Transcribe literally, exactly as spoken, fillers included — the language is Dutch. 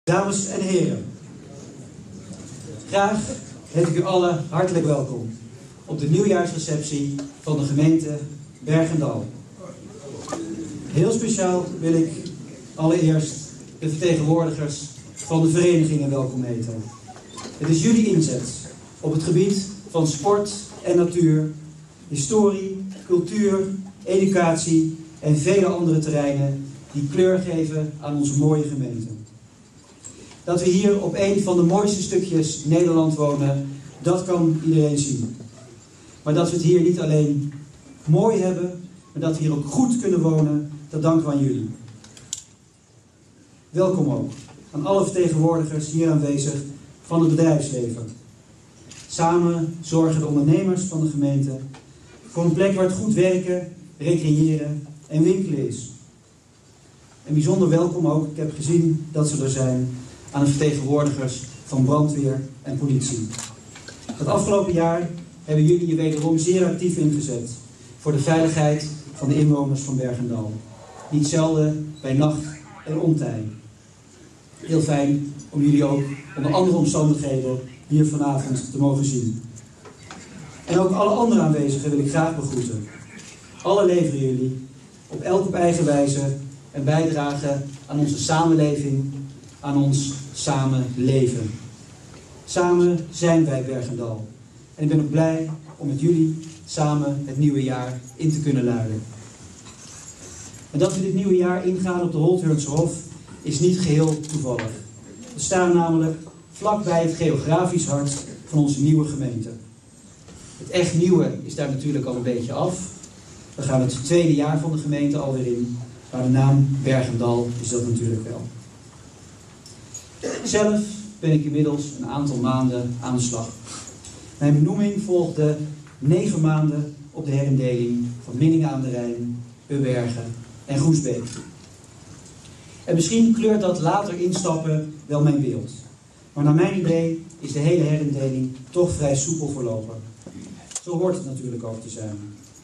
Dames en heren, graag heet ik u allen hartelijk welkom op de nieuwjaarsreceptie van de gemeente Berg en Dal. Heel speciaal wil ik allereerst de vertegenwoordigers van de verenigingen welkom heten. Het is jullie inzet op het gebied van sport en natuur, historie, cultuur, educatie en vele andere terreinen die kleur geven aan onze mooie gemeente. Dat we hier op een van de mooiste stukjes Nederland wonen, dat kan iedereen zien. Maar dat we het hier niet alleen mooi hebben, maar dat we hier ook goed kunnen wonen, dat danken we aan jullie. Welkom ook aan alle vertegenwoordigers hier aanwezig van het bedrijfsleven. Samen zorgen de ondernemers van de gemeente voor een plek waar het goed werken, recreëren en winkelen is. En bijzonder welkom ook, ik heb gezien dat ze er zijn, aan de vertegenwoordigers van brandweer en politie. Het afgelopen jaar hebben jullie je wederom zeer actief ingezet voor de veiligheid van de inwoners van Berg en Dal. Niet zelden bij nacht en ontij. Heel fijn om jullie ook onder andere omstandigheden hier vanavond te mogen zien. En ook alle andere aanwezigen wil ik graag begroeten. Alle leveren jullie op elk op eigen wijze en bijdragen aan onze samenleving, aan ons samenleven. Samen zijn wij Berg en Dal. En ik ben ook blij om met jullie samen het nieuwe jaar in te kunnen luiden. En dat we dit nieuwe jaar ingaan op de Holthurnse Hof is niet geheel toevallig. We staan namelijk vlakbij het geografisch hart van onze nieuwe gemeente. Het echt nieuwe is daar natuurlijk al een beetje af. We gaan het tweede jaar van de gemeente alweer in. Maar de naam Berg en Dal is dat natuurlijk wel. Zelf ben ik inmiddels een aantal maanden aan de slag. Mijn benoeming volgde negen maanden op de herindeling van Minningen aan de Rijn, Ubbergen en Groesbeek. En misschien kleurt dat later instappen wel mijn beeld. Maar naar mijn idee is de hele herindeling toch vrij soepel verlopen. Zo hoort het natuurlijk ook te zijn.